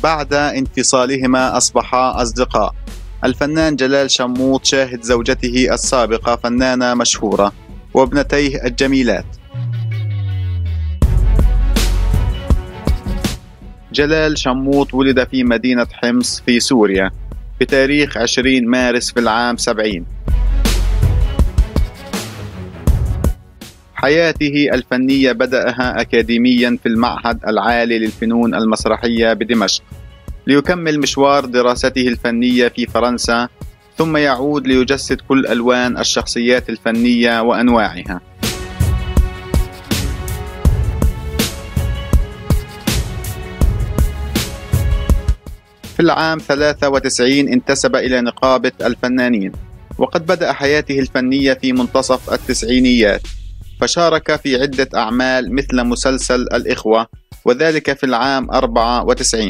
بعد انفصالهما أصبحا أصدقاء. الفنان جلال شموط شاهد زوجته السابقة فنانة مشهورة وابنتيه الجميلات. جلال شموط ولد في مدينة حمص في سوريا بتاريخ 20 مارس في العام 70. حياته الفنية بدأها أكاديميا في المعهد العالي للفنون المسرحية بدمشق، ليكمل مشوار دراسته الفنية في فرنسا، ثم يعود ليجسد كل ألوان الشخصيات الفنية وأنواعها. في العام 93 انتسب إلى نقابة الفنانين، وقد بدأ حياته الفنية في منتصف التسعينيات، فشارك في عدة أعمال مثل مسلسل الإخوة، وذلك في العام 94.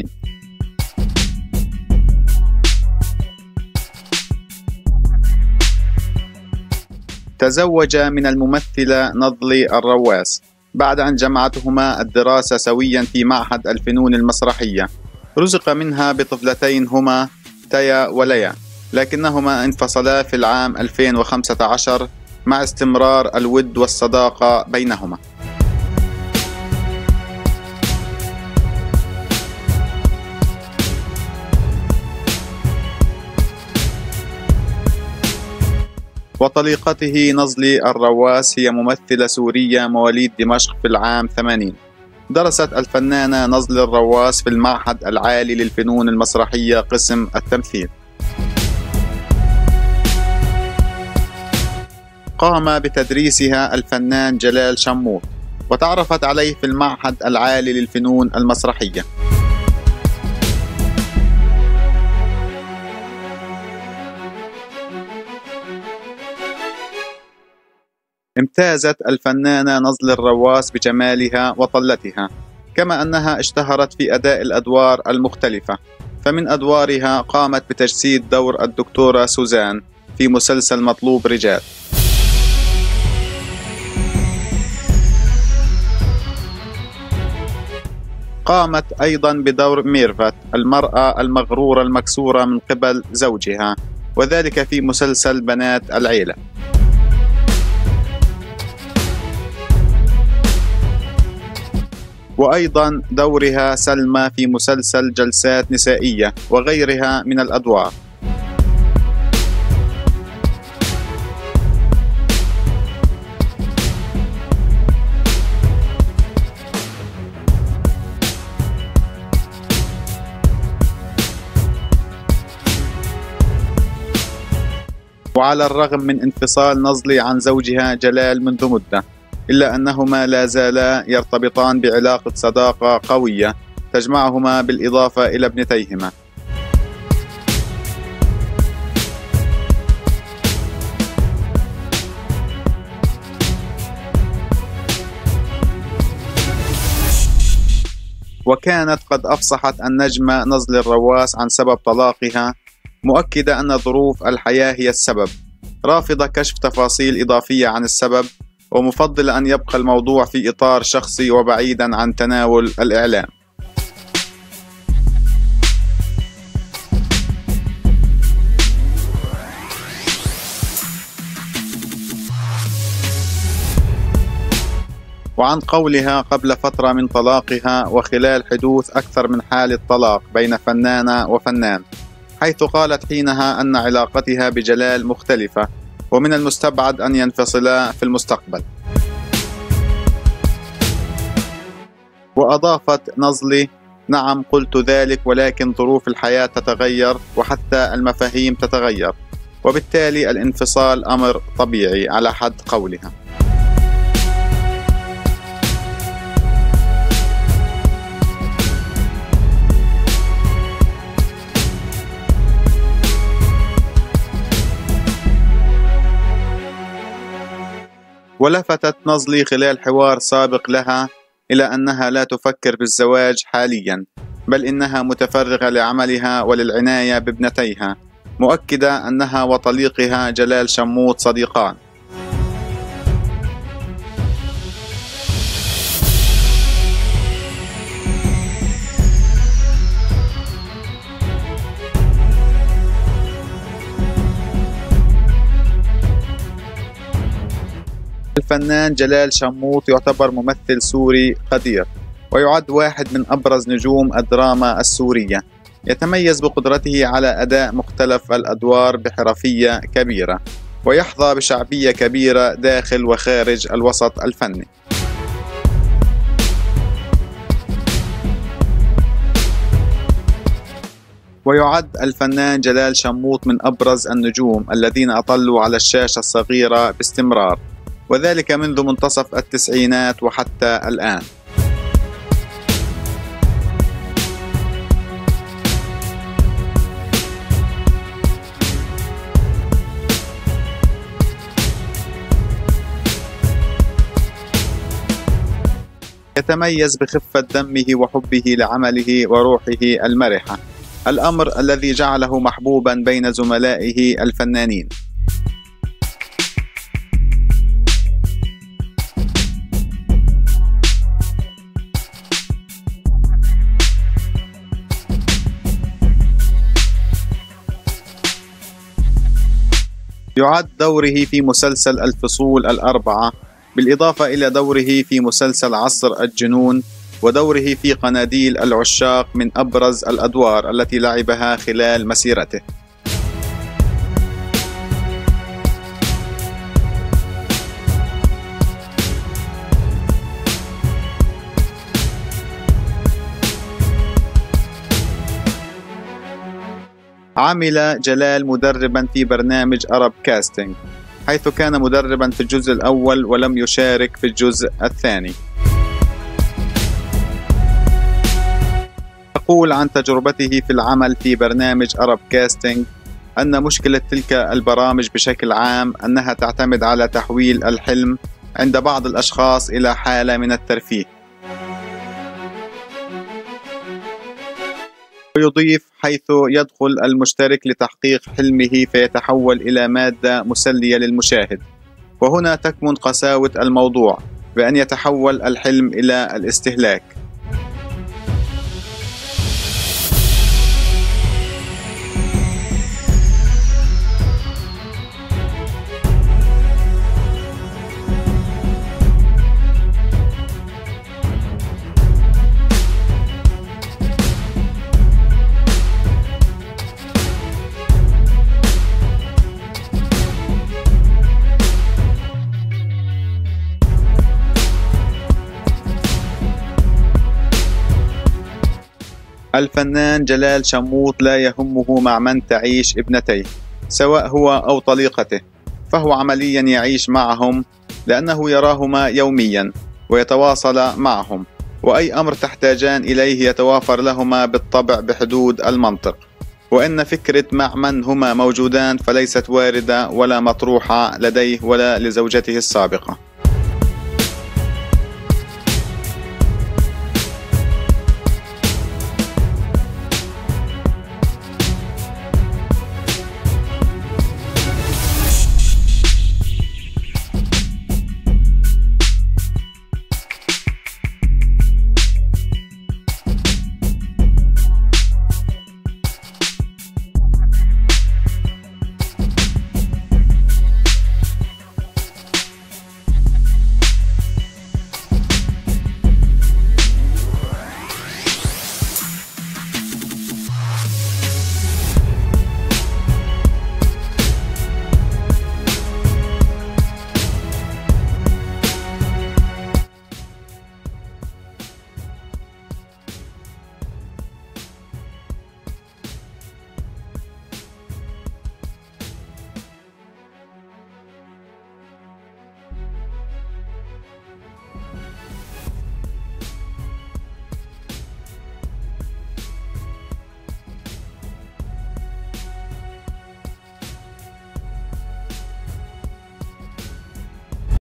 تزوج من الممثلة نضلي الرواس بعد أن جمعتهما الدراسة سويا في معهد الفنون المسرحية. رزق منها بطفلتين هما تيا وليا، لكنهما انفصلا في العام 2015 مع استمرار الود والصداقة بينهما. وطليقته نضلي الرواس هي ممثلة سورية مواليد دمشق في العام 80. درست الفنانة نضلي الرواس في المعهد العالي للفنون المسرحية قسم التمثيل. قام بتدريسها الفنان جلال شموط، وتعرفت عليه في المعهد العالي للفنون المسرحية. امتازت الفنانة نضلي الرواس بجمالها وطلتها، كما أنها اشتهرت في أداء الأدوار المختلفة. فمن أدوارها قامت بتجسيد دور الدكتورة سوزان في مسلسل مطلوب رجال. قامت أيضا بدور ميرفت، المرأة المغرورة المكسورة من قبل زوجها، وذلك في مسلسل بنات العيلة. وأيضا دورها سلمى في مسلسل جلسات نسائية وغيرها من الأدوار. وعلى الرغم من انفصال نضلي عن زوجها جلال منذ مدة، إلا أنهما لا زالا يرتبطان بعلاقة صداقة قوية تجمعهما بالإضافة إلى ابنتيهما. وكانت قد أفصحت النجمة نضلي الرواس عن سبب طلاقها، مؤكدة أن ظروف الحياة هي السبب، رافضة كشف تفاصيل إضافية عن السبب، ومفضلة أن يبقى الموضوع في إطار شخصي وبعيدا عن تناول الإعلام. وعن قولها قبل فترة من طلاقها وخلال حدوث أكثر من حالة طلاق بين فنانة وفنان، حيث قالت حينها أن علاقتها بجلال مختلفة ومن المستبعد أن ينفصلا في المستقبل. وأضافت نضلي: نعم قلت ذلك، ولكن ظروف الحياة تتغير وحتى المفاهيم تتغير، وبالتالي الانفصال أمر طبيعي على حد قولها. ولفتت نضلي خلال حوار سابق لها إلى أنها لا تفكر بالزواج حاليا، بل إنها متفرغة لعملها وللعناية بابنتيها، مؤكدة أنها وطليقها جلال شموط صديقان. الفنان جلال شموط يعتبر ممثل سوري قدير، ويعد واحد من أبرز نجوم الدراما السورية. يتميز بقدرته على أداء مختلف الأدوار بحرفية كبيرة، ويحظى بشعبية كبيرة داخل وخارج الوسط الفني. ويعد الفنان جلال شموط من أبرز النجوم الذين أطلوا على الشاشة الصغيرة باستمرار، وذلك منذ منتصف التسعينات وحتى الآن. يتميز بخفة دمه وحبه لعمله وروحه المرحة، الأمر الذي جعله محبوبا بين زملائه الفنانين. يعد دوره في مسلسل الفصول الأربعة، بالإضافة إلى دوره في مسلسل عصر الجنون ودوره في قناديل العشاق، من أبرز الأدوار التي لعبها خلال مسيرته. عمل جلال مدربا في برنامج أرب كاستنج، حيث كان مدربا في الجزء الأول ولم يشارك في الجزء الثاني. يقول عن تجربته في العمل في برنامج أرب كاستنج أن مشكلة تلك البرامج بشكل عام أنها تعتمد على تحويل الحلم عند بعض الأشخاص إلى حالة من الترفيه. ويضيف حيث يدخل المشترك لتحقيق حلمه فيتحول إلى مادة مسلية للمشاهد، وهنا تكمن قساوة الموضوع بأن يتحول الحلم إلى الاستهلاك. الفنان جلال شموط لا يهمه مع من تعيش ابنتيه، سواء هو أو طليقته، فهو عمليا يعيش معهم لأنه يراهما يوميا ويتواصل معهم، وأي أمر تحتاجان إليه يتوافر لهما بالطبع بحدود المنطق. وإن فكرة مع من هما موجودان فليست واردة ولا مطروحة لديه ولا لزوجته السابقة.